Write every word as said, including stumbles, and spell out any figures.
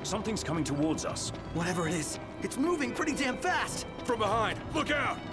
Something's coming towards us. Whatever it is, it's moving pretty damn fast! From behind, look out!